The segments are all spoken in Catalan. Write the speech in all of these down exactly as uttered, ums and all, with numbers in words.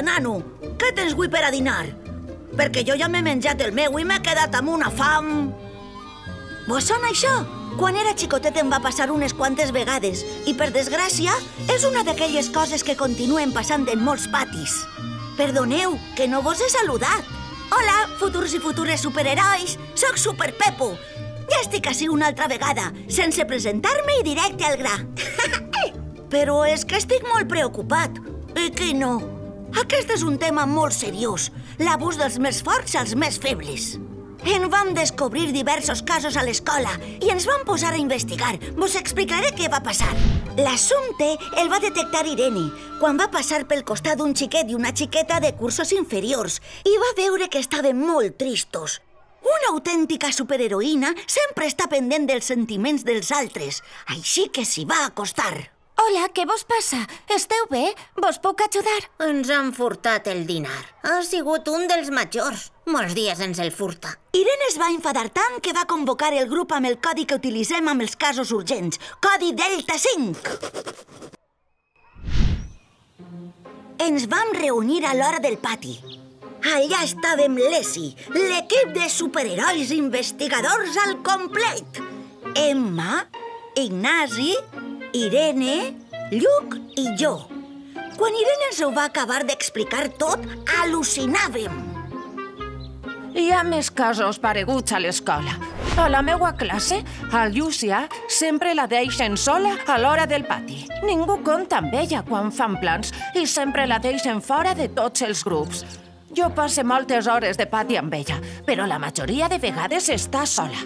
passa, nano? Què tens avui per a dinar? Perquè jo ja m'he menjat el meu i m'he quedat amb una fam. Vos sona això? Quan era xicotet em va passar unes quantes vegades i, per desgràcia, és una d'aquelles coses que continuen passant en molts patis. Perdoneu, que no vos he saludat. Hola, futurs i futures superherois. Soc Super Pepo. Ja estic ací una altra vegada, sense presentar-me i directe al gra. Però és que estic molt preocupat. I qui no? Aquest és un tema molt seriós, l'abús dels més forts als més febles. En vam descobrir diversos casos a l'escola i ens vam posar a investigar. Vos explicaré què va passar. L'assumpte el va detectar Irene quan va passar pel costat d'un xiquet i una xiqueta de cursos inferiors i va veure que estaven molt tristos. Una autèntica superheroïna sempre està pendent dels sentiments dels altres, així que s'hi va acostar. Hola, què vos passa? Esteu bé? Vos puc ajudar? Ens han furtat el dinar. Ha sigut un dels majors. Molts dies ens el furta. Irene es va enfadar tant que va convocar el grup amb el codi que utilitzem amb els casos urgents. Codi Delta cinc. Ens vam reunir a l'hora del pati. Allà estàvem l'Esi, l'equip de superherois investigadors al complet. Emma, Ignasi, Irene, Lluc i jo. Quan Irene ens ho va acabar d'explicar tot, al·lucinàvem. Hi ha més casos pareguts a l'escola. A la meua classe, a Llúcia, sempre la deixen sola a l'hora del pati. Ningú compta amb ella quan fan plans i sempre la deixen fora de tots els grups. Jo passo moltes hores de pati amb ella, però la majoria de vegades està sola.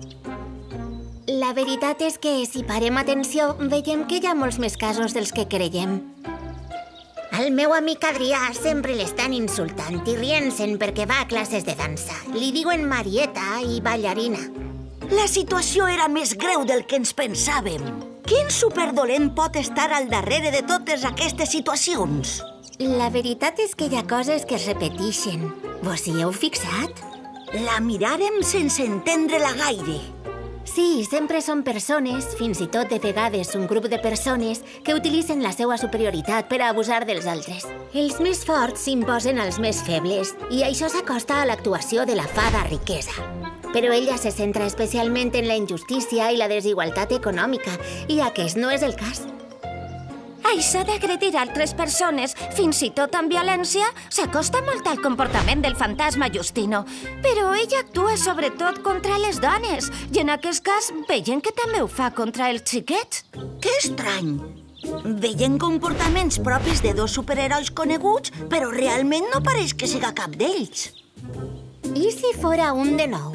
La veritat és que, si parem atenció, veiem que hi ha molts més casos dels que creiem. Al meu amic Adrià sempre l'estan insultant i rient-se'n perquè va a classes de dansa. Li diuen Marieta i ballarina. La situació era més greu del que ens pensàvem. Quin superdolent pot estar al darrere de totes aquestes situacions? La veritat és que hi ha coses que es repeteixen. Vos hi heu fixat? La miràrem sense entendre-la gaire. Sí, sempre són persones, fins i tot de vegades un grup de persones, que utilitzen la seva superioritat per a abusar dels altres. Els més forts s'imposen als més febles, i això s'acosta a l'actuació de la fada riquesa. Però ella se centra especialment en la injustícia i la desigualtat econòmica, i aquest no és el cas. Això d'agredir altres persones, fins i tot amb violència, s'acosta molt al comportament del fantasma Justino. Però ella actua sobretot contra les dones, i en aquest cas veiem que també ho fa contra els xiquets. Que estrany! Veiem comportaments propis de dos superherois coneguts, però realment no pareix que siga cap d'ells. I si fora un de nou?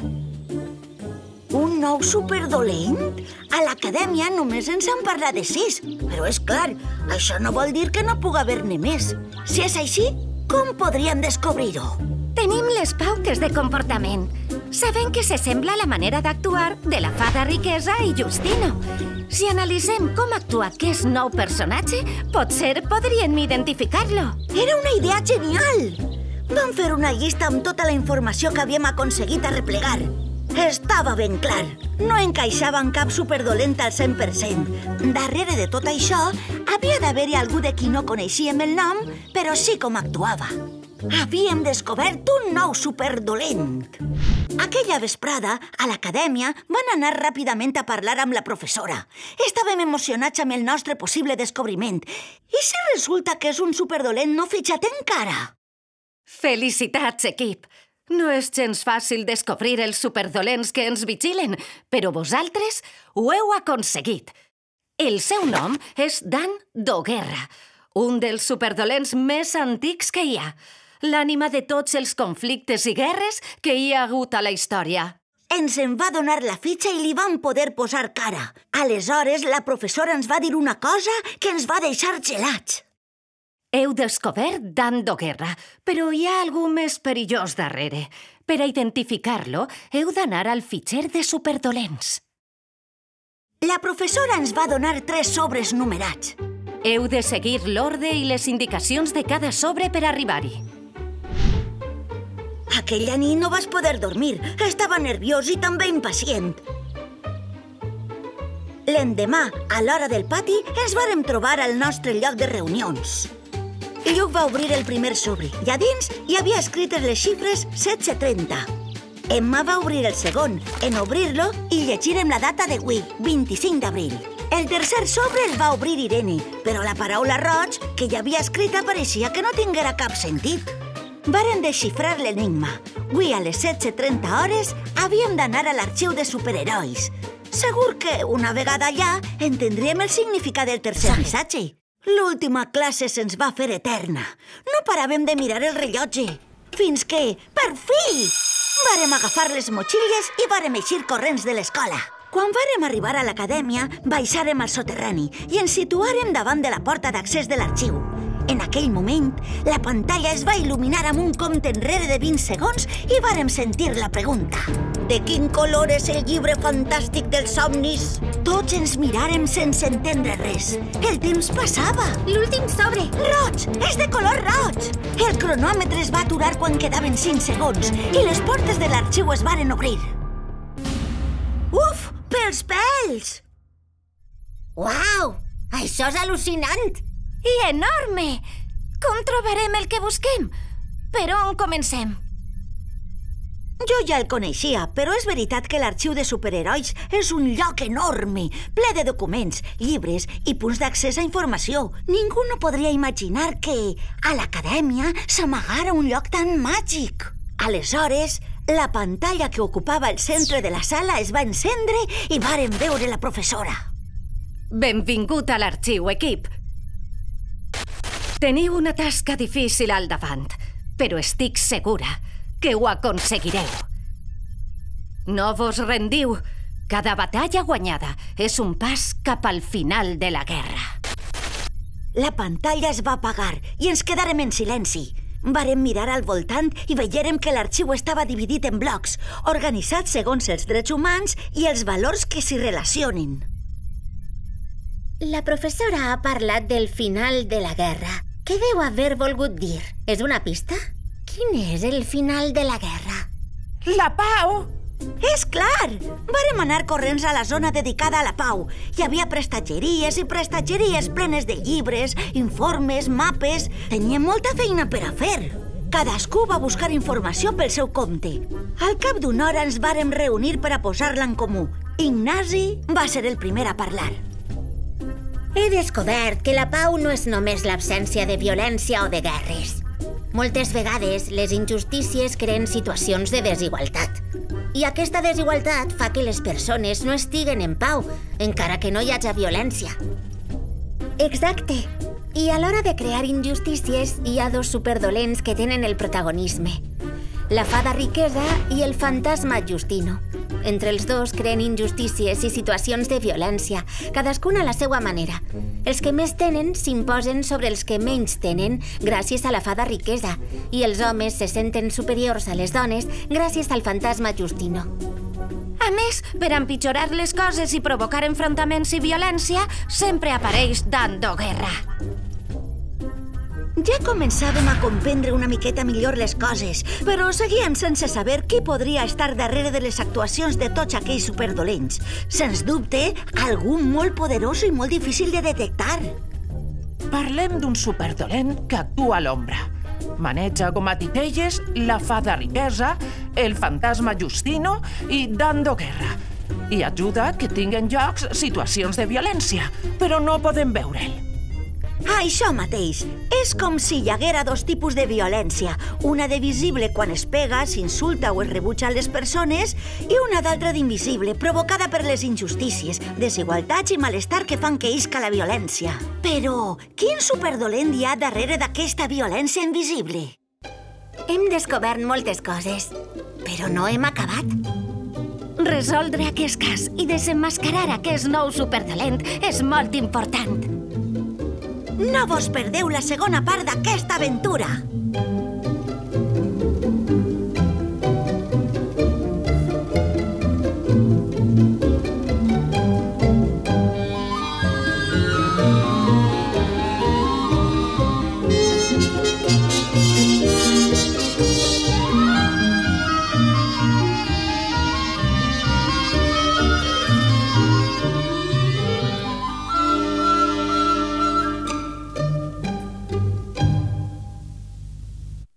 Un nou superdolent? A l'acadèmia només ens han parlat de sis. Però és clar, això no vol dir que no pugui haver-ne més. Si és així, com podríem descobrir-ho? Tenim les pautes de comportament. Sabem que s'assembla a la manera d'actuar de la fada riquesa i Justino. Si analitzem com actua aquest nou personatge, potser podríem identificar-lo. Era una idea genial! Vam fer una llista amb tota la informació que havíem aconseguit a replegar. Estava ben clar. No encaixava en cap superdolent al cent per cent. Darrere de tot això, havia d'haver-hi algú de qui no coneixíem el nom, però sí com actuava. Havíem descobert un nou superdolent. Aquella vesprada, a l'acadèmia, van anar ràpidament a parlar amb la professora. Estàvem emocionats amb el nostre possible descobriment. I si resulta que és un superdolent no fitxat encara? Felicitats, equip! No és gens fàcil descobrir els superdolents que ens vigilen, però vosaltres ho heu aconseguit. El seu nom és Dan Doguerra, un dels superdolents més antics que hi ha. L'ànima de tots els conflictes i guerres que hi ha hagut a la història. Ens en va donar la fitxa i li vam poder posar cara. Aleshores, la professora ens va dir una cosa que ens va deixar gelats. Heu descobert Dan Doguerra, però hi ha algú més perillós darrere. Per a identificar-lo, heu d'anar al fitxer de superdolents. La professora ens va donar tres sobres numerats. Heu de seguir l'ordre i les indicacions de cada sobre per arribar-hi. Aquella nit no vas poder dormir. Estava nerviós i també impacient. L'endemà, a l'hora del pati, ens vàrem trobar al nostre lloc de reunions. i Lluc va obrir el primer sobre i a dins hi havia escrites les xifres setze trenta. Emma va obrir el segon, en obrir-lo i llegirem la data d'avui, vint-i-cinc d'abril. El tercer sobre el va obrir Irene, però la paraula roig que hi havia escrita pareixia que no tinguera cap sentit. Varen desxifrar l'enigma. Avui a les setze trenta hores havíem d'anar a l'arxiu de superherois. Segur que, una vegada allà, entendríem el significat del tercer missatge. L'última classe se'ns va fer eterna. No paràvem de mirar el rellotge. Fins que, per fi, vàrem agafar les motxilles i vàrem eixir corrents de l'escola. Quan vàrem arribar a l'acadèmia, baixàrem al soterrani i ens situàrem davant de la porta d'accés de l'arxiu. En aquell moment, la pantalla es va il·luminar amb un compte enrere de vint segons i vàrem sentir la pregunta. De quin color és el llibre fantàstic dels somnis? Tots ens miràrem sense entendre res. El temps passava. L'últim sobre! Roig! És de color roig! El cronòmetre es va aturar quan quedaven cinc segons i les portes de l'arxiu es varen obrir. Uf! Pels pèls! Uau! Això és al·lucinant! I enorme! Com trobarem el que busquem? Per on comencem? Jo ja el coneixia, però és veritat que l'arxiu de superherois és un lloc enorme, ple de documents, llibres i punts d'accés a informació. Ningú no podria imaginar que a l'acadèmia s'amagara un lloc tan màgic. Aleshores, la pantalla que ocupava el centre de la sala es va encendre i vàrem veure la professora. Benvingut a l'arxiu, equip. Teniu una tasca difícil al davant, però estic segura que ho aconseguireu. No vos rendiu. Cada batalla guanyada és un pas cap al final de la guerra. La pantalla es va apagar i ens quedàrem en silenci. Vàrem mirar al voltant i veiérem que l'arxiu estava dividit en blocs, organitzats segons els drets humans i els valors que s'hi relacionen. La professora ha parlat del final de la guerra. Què deu haver volgut dir? És una pista? Quin és el final de la guerra? La pau! És clar! Vàrem anar corrents a la zona dedicada a la pau. Hi havia prestatgeries i prestatgeries plenes de llibres, informes, mapes... Teníem molta feina per a fer. Cadascú va buscar informació pel seu compte. Al cap d'una hora ens vàrem reunir per a posar-la en comú. Ignasi va ser el primer a parlar. He descobert que la pau no és només l'absència de violència o de guerres. Moltes vegades les injustícies creen situacions de desigualtat. I aquesta desigualtat fa que les persones no estiguen en pau, encara que no hi hagi violència. Exacte. I a l'hora de crear injustícies hi ha dos superdolents que tenen el protagonisme. La fada riquesa i el fantasma Justino. Entre els dos creen injustícies i situacions de violència, cadascuna a la seva manera. Els que més tenen s'imposen sobre els que menys tenen gràcies a la fada riquesa i els homes se senten superiors a les dones gràcies al fantasma Justino. A més, per empitjorar les coses i provocar enfrontaments i violència, sempre apareix Dando Guerra. Ja començàvem a comprendre una miqueta millor les coses, però seguíem sense saber qui podria estar darrere de les actuacions de tots aquells superdolents. Sens dubte, algú molt poderós i molt difícil de detectar. Parlem d'un superdolent que actua a l'ombra. Maneja com a titelles la fada riquesa, el fantasma Justino i Dando Guerra. I ajuda que tinguen llocs situacions de violència, però no podem veure'l. Això mateix. És com si hi haguera dos tipus de violència. Una de visible quan es pega, s'insulta o es rebutja a les persones i una d'altra d'invisible, provocada per les injustícies, desigualtats i malestar que fan que isca la violència. Però quin superdolent hi ha darrere d'aquesta violència invisible? Hem descobert moltes coses, però no hem acabat. Resoldre aquest cas i desemmascarar aquest nou superdolent és molt important. No vos perdeu la segona part d'aquesta aventura!